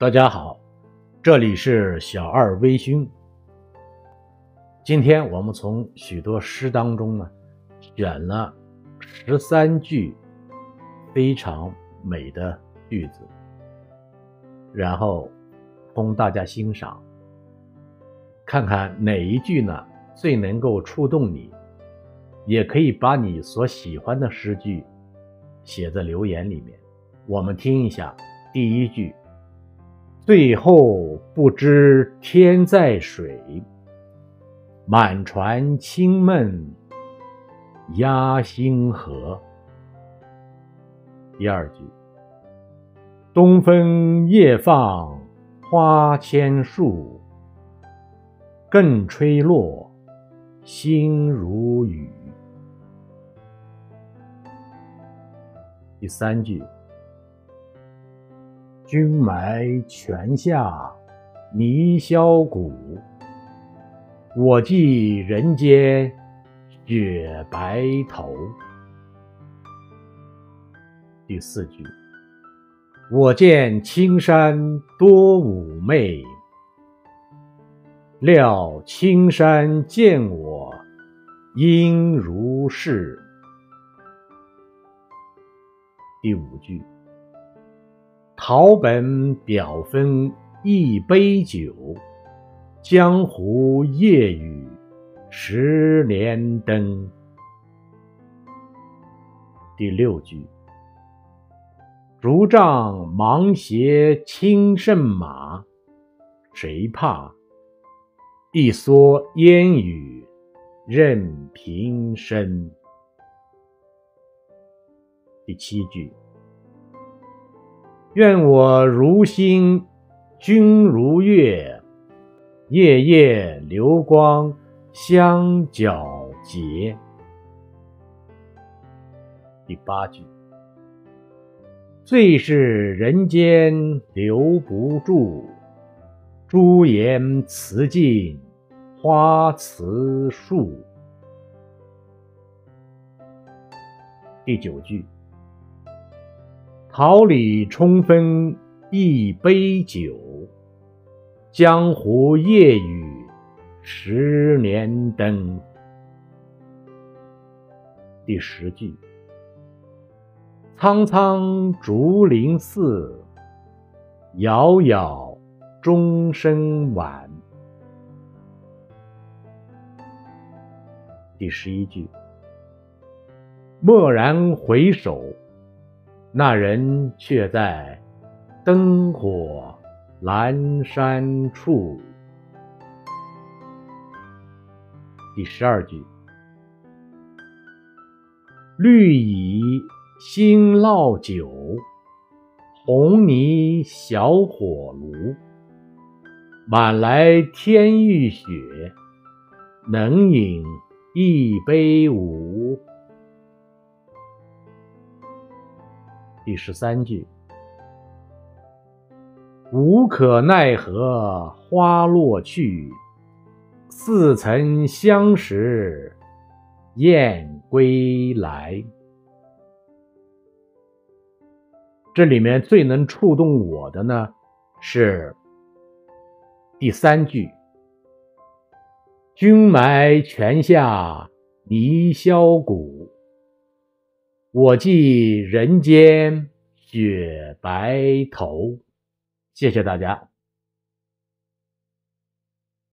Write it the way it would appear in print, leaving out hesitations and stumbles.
大家好，这里是小二微醺。今天我们从许多诗当中呢，选了13句非常美的句子，然后供大家欣赏，看看哪一句呢最能够触动你，也可以把你所喜欢的诗句写在留言里面。我们听一下第一句：最后不知天在水，满船清梦压星河。第二句：东风夜放花千树，更吹落星如雨。第三句：君埋泉下泥销骨，我寄人间雪白头。第四句：我见青山多妩媚，料青山见我应如是。第五句：桃本表分一杯酒，江湖夜雨10年灯。第六句：竹杖芒鞋轻胜马，谁怕？一蓑烟雨任平生。第七句：愿我如星君如月，夜夜流光相皎洁。第八句：最是人间留不住，朱颜辞尽花辞树。第九句：桃李冲分一杯酒，江湖夜雨10年灯。第十句：苍苍竹林寺，杳杳钟声晚。第11句：蓦然回首，那人却在灯火阑珊处。第12句：绿蚁新烙酒，红泥小火炉。满来天欲雪，能饮一杯无。第13句：无可奈何花落去，似曾相识燕归来。这里面最能触动我的呢，是第3句：君埋泉下泥销骨，我寄人间雪白头。谢谢大家。